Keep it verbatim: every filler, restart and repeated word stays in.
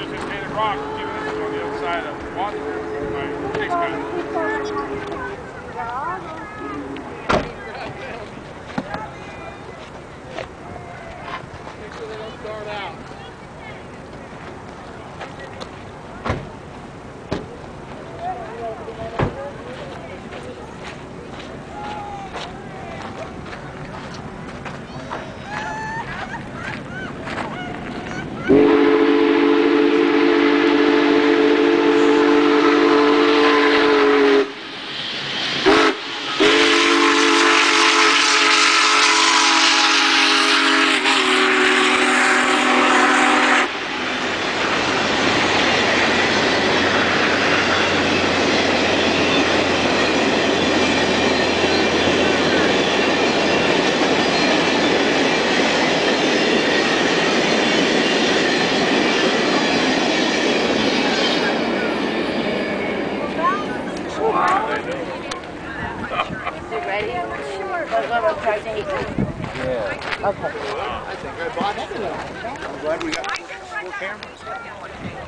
just hit painted rock, keeping this on the other side of the water. Right, takes kind of. Make sure they don't start out. Ready? Sure. Yeah. Okay. I think I bought it. I'm glad we got four cameras.